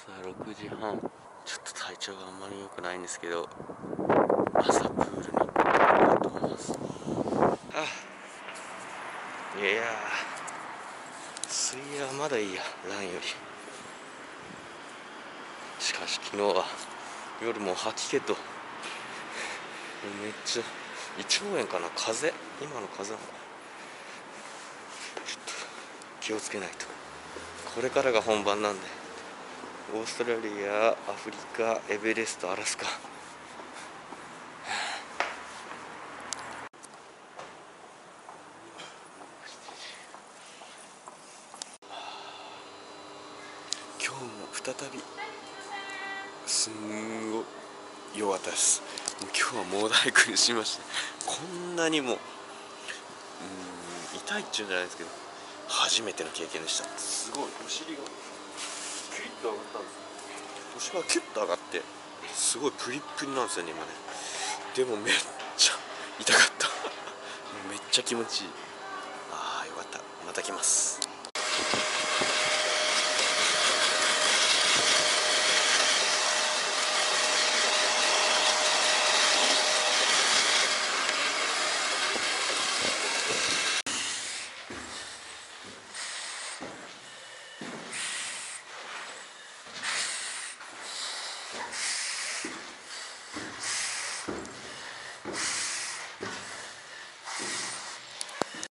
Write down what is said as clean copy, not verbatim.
朝6時半。ちょっと体調があんまり良くないんですけど、朝プールに行こうと思います。いやー、水泳はまだいいや、ランより。しかし昨日は夜も吐き気と、めっちゃ胃腸炎かな、今の風邪なのか、ちょっと気をつけないと。これからが本番なんで。オーストラリア、アフリカ、エベレスト、アラスカ。今日も再びすんごい弱かったです。もう今日は猛大苦しみました。こんなにも痛いっちゅうんじゃないですけど、初めての経験でした。すごいお尻がキュッと上がったんです。お尻がキュッと上がってすごいプリップリなんですよね今ね。でもめっちゃ痛かっためっちゃ気持ちいい。よかった、また来ます。